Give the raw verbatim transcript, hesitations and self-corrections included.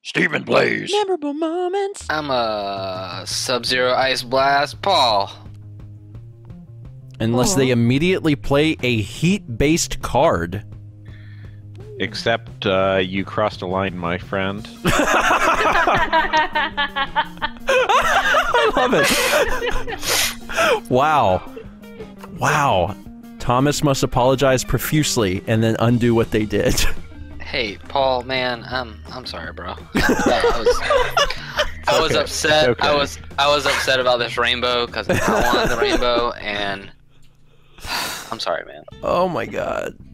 Steven Blaze. Memorable moments. I'm a Sub-Zero Ice Blast, Paul. Unless Aw. they immediately play a heat-based card. Except uh, you crossed a line, my friend. I love it. Wow. Wow. Thomas must apologize profusely and then undo what they did. Hey, Paul, man, I'm I'm sorry, bro. I was, I was okay. upset. Okay. I was I was upset about this rainbow because I wanted the rainbow, and I'm sorry, man. Oh my god.